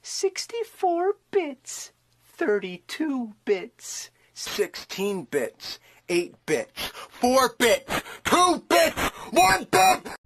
64 bits, 32 bits, 16 bits, 8 bits, 4 bits, 2 bits, 1 bit!